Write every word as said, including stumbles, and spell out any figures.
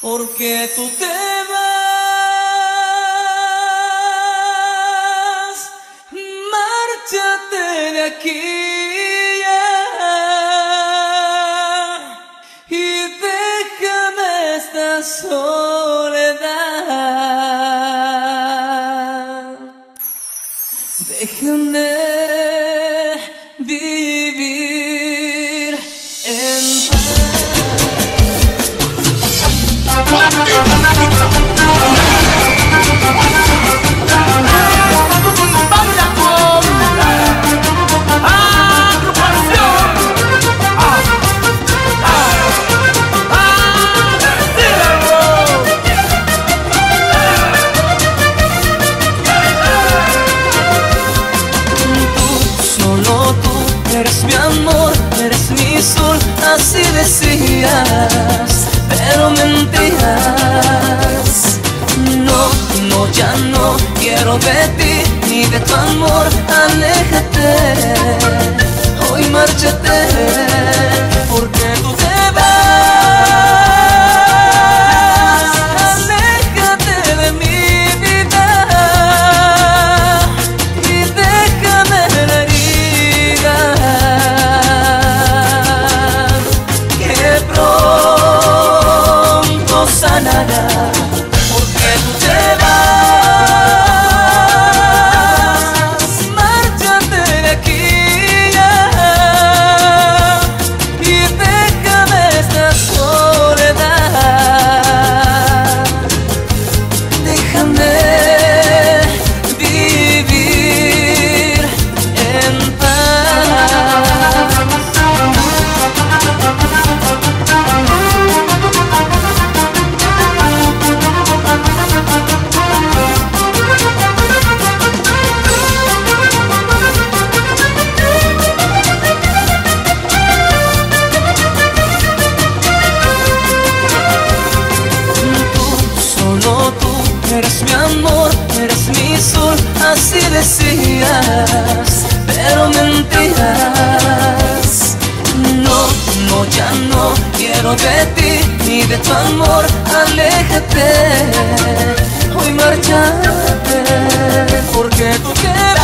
Porque tú te vas, márchate de aquí ya, y déjame esta soledad. Déjame vivir en paz. Eres mi amor, eres mi sol, así decías, pero mentías. No, no, ya no quiero de ti ni de tu amor, aléjate, hoy márchate, porque tú te vas, aléjate de mi vida y déjame la herida que pronto sanará. Porque tú te vas, márchate de aquí ya, y déjame esta soledad. Déjame vivir en paz. Eres mi amor, eres mi sol, así decías, pero mentías. No, no, ya no quiero de ti ni de tu amor, aléjate, hoy márchate, porque tú quieres.